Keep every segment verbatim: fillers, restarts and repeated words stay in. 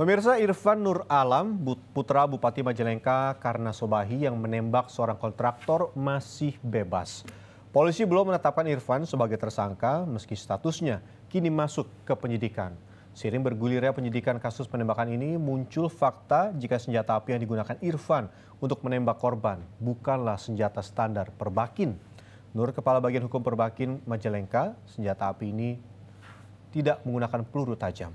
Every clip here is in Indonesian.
Pemirsa, Irfan Nur Alam, putra Bupati Majalengka karena Sobahi yang menembak seorang kontraktor masih bebas. Polisi belum menetapkan Irfan sebagai tersangka meski statusnya kini masuk ke penyidikan. Seiring bergulirnya penyidikan kasus penembakan ini, muncul fakta jika senjata api yang digunakan Irfan untuk menembak korban bukanlah senjata standar Perbakin. Menurut Kepala Bagian Hukum Perbakin Majalengka, senjata api ini tidak menggunakan peluru tajam.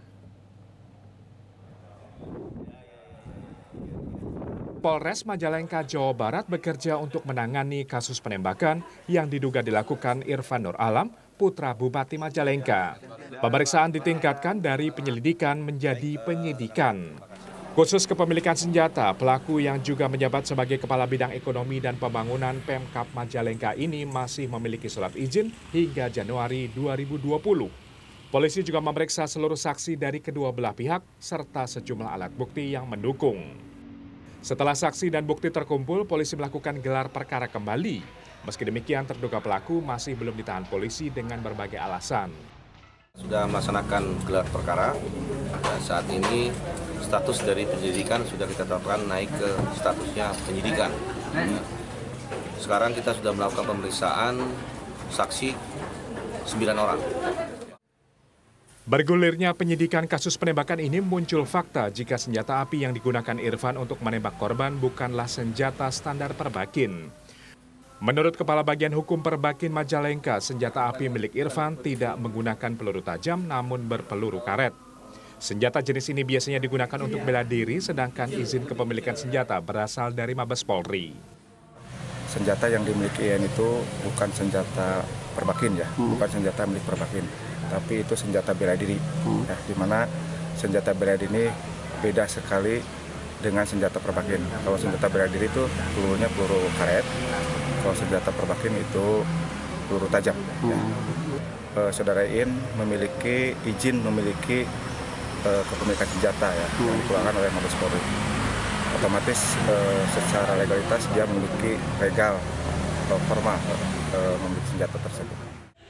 Polres Majalengka, Jawa Barat bekerja untuk menangani kasus penembakan yang diduga dilakukan Irfan Nur Alam, putra Bupati Majalengka. Pemeriksaan ditingkatkan dari penyelidikan menjadi penyidikan. Khusus kepemilikan senjata, pelaku yang juga menjabat sebagai Kepala Bidang Ekonomi dan Pembangunan Pemkab Majalengka ini masih memiliki surat izin hingga Januari dua ribu dua puluh. Polisi juga memeriksa seluruh saksi dari kedua belah pihak serta sejumlah alat bukti yang mendukung. Setelah saksi dan bukti terkumpul, polisi melakukan gelar perkara kembali. Meski demikian, terduga pelaku masih belum ditahan polisi dengan berbagai alasan. Sudah melaksanakan gelar perkara, dan saat ini status dari penyelidikan sudah kita tetapkan naik ke statusnya penyidikan. Sekarang kita sudah melakukan pemeriksaan saksi sembilan orang. Bergulirnya penyidikan kasus penembakan ini muncul fakta jika senjata api yang digunakan Irfan untuk menembak korban bukanlah senjata standar Perbakin. Menurut Kepala Bagian Hukum Perbakin Majalengka, senjata api milik Irfan tidak menggunakan peluru tajam namun berpeluru karet. Senjata jenis ini biasanya digunakan untuk bela diri, sedangkan izin kepemilikan senjata berasal dari Mabes Polri. Senjata yang dimiliki I N itu bukan senjata Perbakin ya, bukan senjata milik Perbakin, tapi itu senjata bela diri. Ya, di mana senjata bela diri ini beda sekali dengan senjata Perbakin. Kalau senjata bela diri itu pelurunya peluru karet, kalau senjata Perbakin itu peluru tajam. Ya. E, Saudara I N memiliki izin memiliki e, kepemilikan senjata ya, yang dikeluarkan oleh Mabes Polri. Otomatis e, secara legalitas dia memiliki legal atau formal e, memiliki senjata tersebut.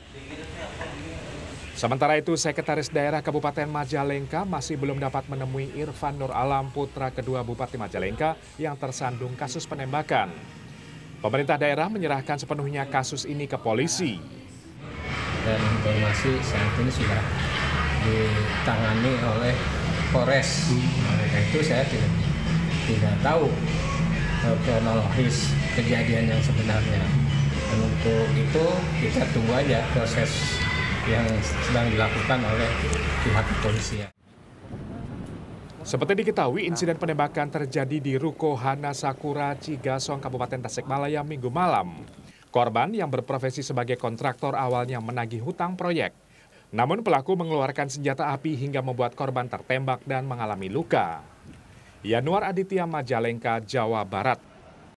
Sementara itu, Sekretaris Daerah Kabupaten Majalengka masih belum dapat menemui Irfan Nur Alam, putra kedua Bupati Majalengka yang tersandung kasus penembakan. Pemerintah daerah menyerahkan sepenuhnya kasus ini ke polisi. Dan informasi saat ini sudah ditangani oleh Polres. Oleh itu saya tidak, tidak tahu kronologis kejadian yang sebenarnya. Dan untuk itu kita tunggu aja proses yang sedang dilakukan oleh pihak kepolisian. Seperti diketahui, insiden penembakan terjadi di Ruko Hana Sakura, Cigasong, Kabupaten Tasikmalaya Minggu malam. Korban yang berprofesi sebagai kontraktor awalnya menagih hutang proyek. Namun pelaku mengeluarkan senjata api hingga membuat korban tertembak dan mengalami luka. Yanuar Aditya, Majalengka, Jawa Barat.